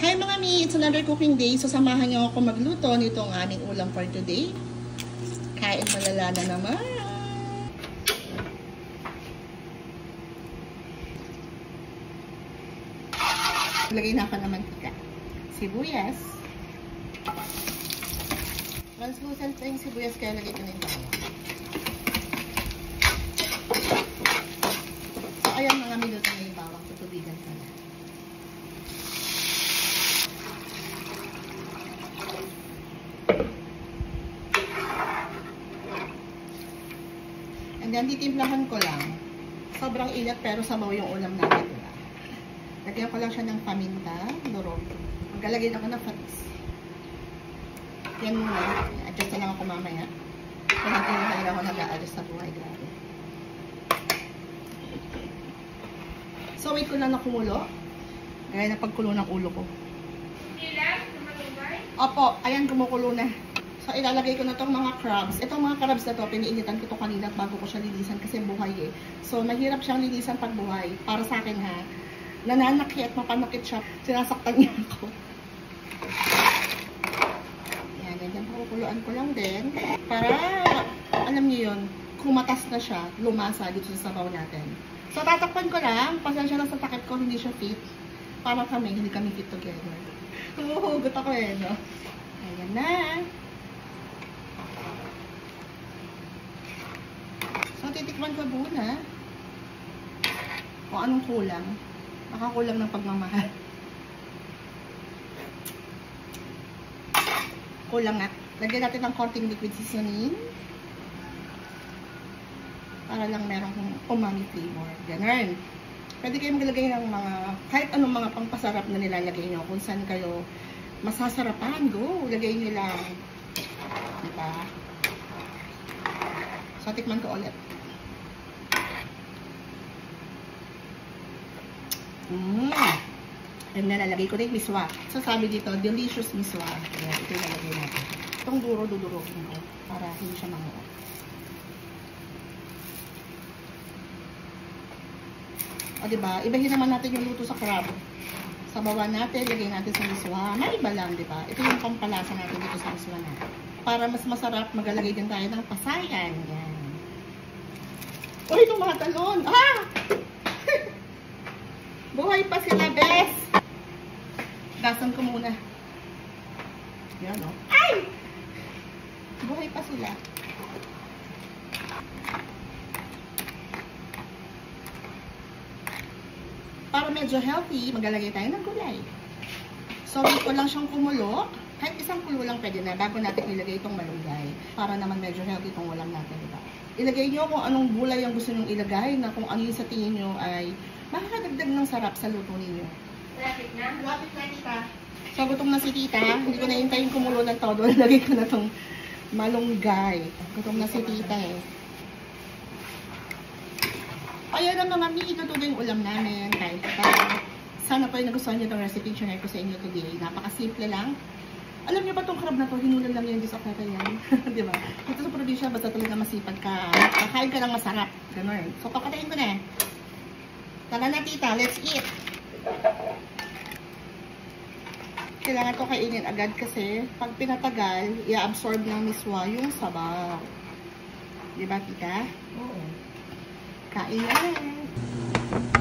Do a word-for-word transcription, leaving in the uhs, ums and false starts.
Hi mga mi! It's another cooking day. So samahan niyo ako magluto nitong aming ulam for today. Kain malala na naman. Lagay na ako ng mantika. Sibuyas. Translucent na yung sibuyas kaya lagay ko na yung bawang. So ayan mga minuto na yung bawang. Tutubigan ko na. And then, titimplahan ko lang. Sobrang inat pero sabaw yung ulam natin. Diba? Lagyan ko lang siya ng paminta, durog. Maglalagay ako ng patis. Yan muna. Adjust na lang ako mamaya. Kung natin yung talaga ako nag-a-adjust sa buhay. Grabe. So, wait ko lang na kumulo. Gaya na pagkulo ng ulo ko. Opo, ayan kumukulo na. So, ilalagay ko na itong mga crabs. Itong mga crabs na to, piniinitan ko ito kanina bago ko siya linisan kasi buhay eh. So, mahirap siyang linisan pag buhay. Para sa akin ha. Nananakit, mapanakit siya. Sinasaktan niya ako. Yan, ganyan. Pakukuluan ko lang din. Para, alam niyo yun, kumatas na siya, lumasa dito sa sabaw natin. So, tatakpan ko lang. Pasensya na sa takip ko, hindi siya fit. Para kami, hindi kami fit together. Humuhugot ako eh, no? Ayan na. So, titikman ko muna kung anong kulang. Makakulang ng pagmamahal. Kulang nga. Lagyan natin ng konting liquid seasoning. Para lang merong umami flavor. Ganun. Pwede kayo maglagay ng mga, kahit anong mga pangpasarap na nilalagay nyo. Kung saan kayo masasarapan. Go! Lagay nyo lang. Diba? So, tikman ko ulit. Mmm. And then, lalagay ko na yung miswa. So, sabi dito, delicious miswa. Ayan, ito yung lalagay natin. Itong duro, dudurukin ko. Para hindi siya manguot. O, diba? Ibahin naman natin yung luto sa crab. Sabawan natin, lagay natin sa miswa. May iba lang, diba? Ito yung pampalasa natin dito sa miswa natin. Para mas masarap, maglalagay din tayo ng pasayan. Yan. Uy, itong mga talon! Ah! Buhay pa sila, bes! Gasan ko muna. Yan, o. Ay! Buhay pa sila. Para medyo healthy, maglalagay tayo ng gulay. So, wait ko lang siyang kumulo. Kahit isang kulo lang pwede na bago natin ilagay itong malunggay. Para naman medyo healthy itong ulam natin, diba? Ilagay nyo kung anong gulay ang gusto nyong ilagay na kung ano yung sa tingin nyo ay makakadagdag ng sarap sa luto ninyo. Lapit na? Lapit na, tita. So, gutom na si tita. Hindi ko na hintayin kumulo ng todo. Lagay ko na itong malunggay. Gutom na si tita eh. Ayan na mga mi, itutuloy yung ulam namin. Kahit uh, sana po yung nagustuhan nyo itong recipe share ko sa inyo today. Napakasimple lang. Alam niyo ba itong crab na to, hinulan lang yan sa kata yan. Diba? Dito sa probinsya, basta talaga masipag ka. Kakain ka lang masarap. Ganun. So, papatayin ko na. Tara na tita, let's eat. Kailangan ko kainin agad kasi pag pinatagal, i-absorb ng miswa yung sabaw. Diba tita? Oo. Kain na.